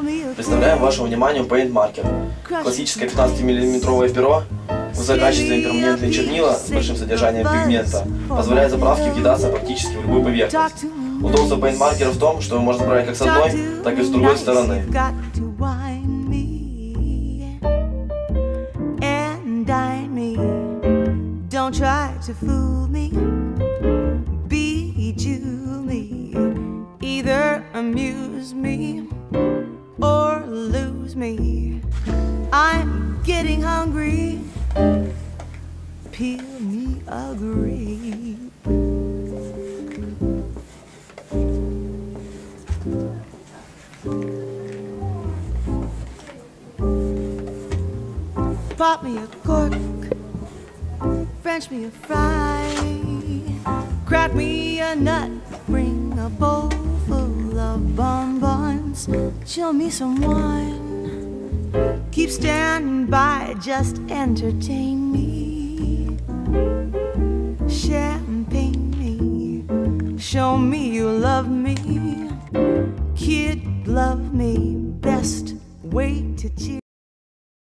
Представляем вашему вниманию пейнт-маркер. Классическое 15-мм перо, высококачественные перманентные чернила с большим содержанием пигмента позволяет заправке въедаться практически в любую поверхность. Удобство пейнт-маркера в том, что его можно брать как с одной, так и с другой стороны. Don't try to fool me, bejewel me, either amuse me or lose me. I'm getting hungry, peel me a grape. Pop me a cork, French me a fry, crack me a nut, bring a bowl full of bonbons, show me some wine, keep standing by, just entertain me, champagne me, show me you love me, kid love me, best way to cheer